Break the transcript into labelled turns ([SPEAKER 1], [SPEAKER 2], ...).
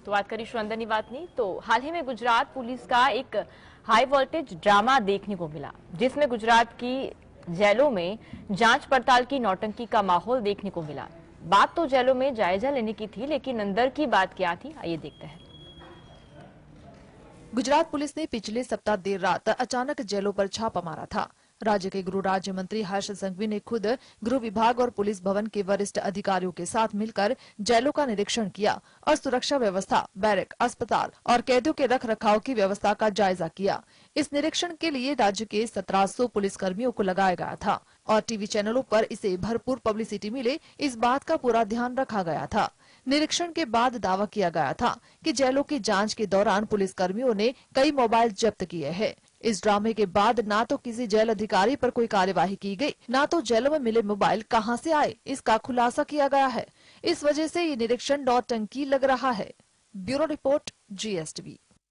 [SPEAKER 1] તો વાત કરીશું અંદરની વાતની तो हाल ही में गुजरात पुलिस का एक हाई वोल्टेज ड्रामा देखने को मिला, जिसमें गुजरात की जेलों में जांच पड़ताल की नौटंकी का माहौल देखने को मिला। बात तो जेलों में जायजा लेने की थी, लेकिन अंदर की बात क्या थी, आइए देखते हैं।
[SPEAKER 2] गुजरात पुलिस ने पिछले सप्ताह देर रात अचानक जेलों पर छापा मारा था। राज्य के गृह राज्य मंत्री हर्ष संघवी ने खुद गृह विभाग और पुलिस भवन के वरिष्ठ अधिकारियों के साथ मिलकर जेलों का निरीक्षण किया और सुरक्षा व्यवस्था, बैरक, अस्पताल और कैदियों के रख रखाव की व्यवस्था का जायजा किया। इस निरीक्षण के लिए राज्य के 1700 पुलिसकर्मियों को लगाया गया था और टीवी चैनलों पर इसे भरपूर पब्लिसिटी मिले, इस बात का पूरा ध्यान रखा गया था। निरीक्षण के बाद दावा किया गया था कि जेलों की जांच के दौरान पुलिसकर्मियों ने कई मोबाइल जब्त किए हैं। इस ड्रामे के बाद ना तो किसी जेल अधिकारी पर कोई कार्यवाही की गई, ना तो जेलों में मिले मोबाइल कहां से आए, इसका खुलासा किया गया है। इस वजह से ये निरीक्षण नौटंकी लग रहा है। Bureau report, GSTV।